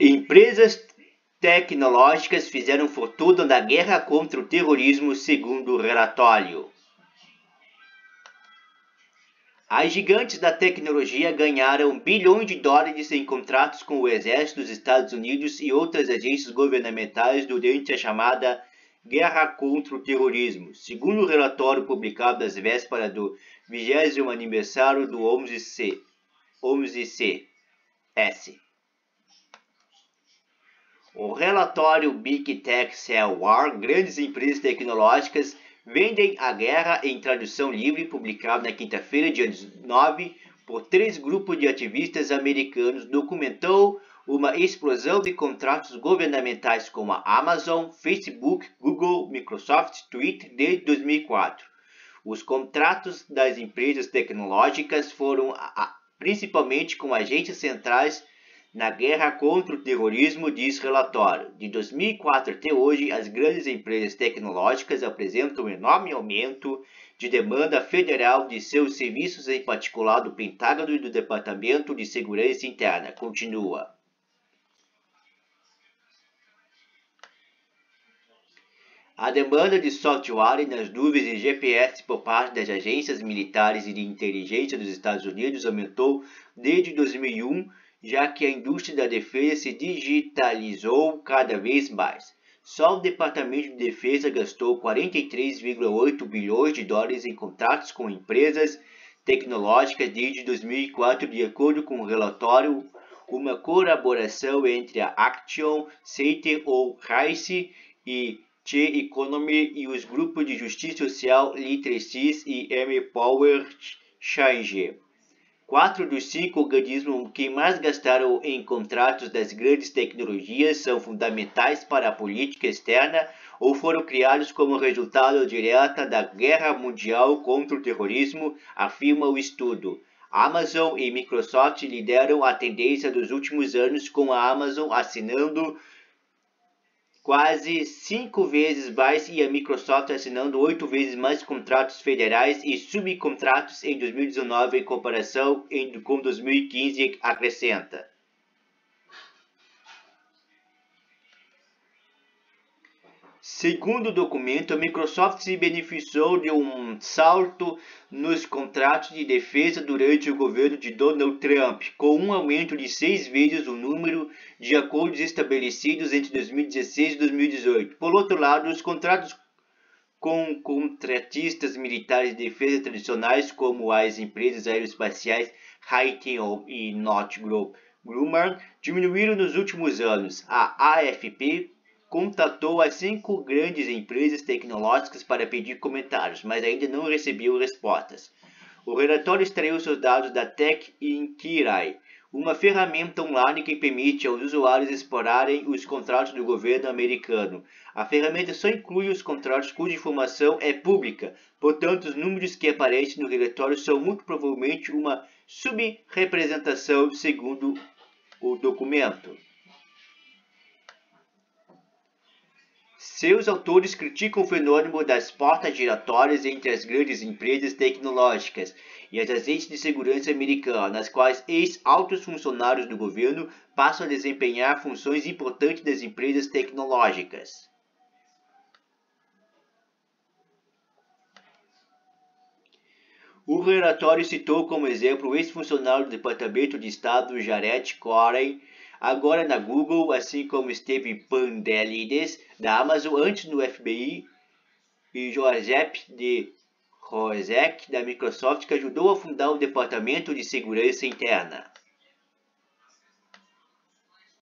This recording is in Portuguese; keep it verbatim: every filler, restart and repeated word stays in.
Empresas tecnológicas fizeram fortuna na guerra contra o terrorismo, segundo o relatório. As gigantes da tecnologia ganharam bilhões de dólares em contratos com o Exército dos Estados Unidos e outras agências governamentais durante a chamada Guerra contra o Terrorismo, segundo o relatório publicado às vésperas do vigésimo aniversário do onze C S. O relatório Big Tech Sell War, grandes empresas tecnológicas vendem a guerra, em tradução livre, publicado na quinta-feira, dia nove, por três grupos de ativistas americanos, documentou uma explosão de contratos governamentais como a Amazon, Facebook, Google, Microsoft, Twitter desde dois mil e quatro. Os contratos das empresas tecnológicas foram a, principalmente com agentes centrais na guerra contra o terrorismo, diz relatório. De dois mil e quatro até hoje, as grandes empresas tecnológicas apresentam um enorme aumento de demanda federal de seus serviços, em particular do Pentágono e do Departamento de Segurança Interna. Continua. A demanda de software nas nuvens e G P S por parte das agências militares e de inteligência dos Estados Unidos aumentou desde dois mil e um, já que a indústria da defesa se digitalizou cada vez mais. Só o Departamento de Defesa gastou quarenta e três vírgula oito bilhões de dólares em contratos com empresas tecnológicas desde dois mil e quatro, de acordo com o relatório, uma colaboração entre a Action, Seite ou Rice e The Economy e os grupos de Justiça Social, Literacy e Empower Change. Quatro dos cinco organismos que mais gastaram em contratos das grandes tecnologias são fundamentais para a política externa ou foram criados como resultado direto da guerra mundial contra o terrorismo, afirma o estudo. Amazon e Microsoft lideram a tendência dos últimos anos, com a Amazon assinando quase cinco vezes mais e a Microsoft assinando oito vezes mais contratos federais e subcontratos em dois mil e dezenove em comparação com dois mil e quinze, acrescenta. Segundo o documento, a Microsoft se beneficiou de um salto nos contratos de defesa durante o governo de Donald Trump, com um aumento de seis vezes o número de acordos estabelecidos entre dois mil e dezesseis e dois mil e dezoito. Por outro lado, os contratos com contratistas militares de defesa tradicionais, como as empresas aeroespaciais Raytheon e Northrop Grumman, diminuíram nos últimos anos. A A F P contatou as cinco grandes empresas tecnológicas para pedir comentários, mas ainda não recebeu respostas. O relatório extraiu seus dados da Tech Inquiry, uma ferramenta online que permite aos usuários explorarem os contratos do governo americano. A ferramenta só inclui os contratos cuja informação é pública, portanto, os números que aparecem no relatório são muito provavelmente uma subrepresentação, segundo o documento. Seus autores criticam o fenômeno das portas giratórias entre as grandes empresas tecnológicas e as agências de segurança americanas, nas quais ex-altos funcionários do governo passam a desempenhar funções importantes das empresas tecnológicas. O relatório citou como exemplo o ex-funcionário do Departamento de Estado Jared Cohen, agora na Google, assim como Steve Pandelides, da Amazon, antes no F B I, e Joseph de Rozek, da Microsoft, que ajudou a fundar o Departamento de Segurança Interna.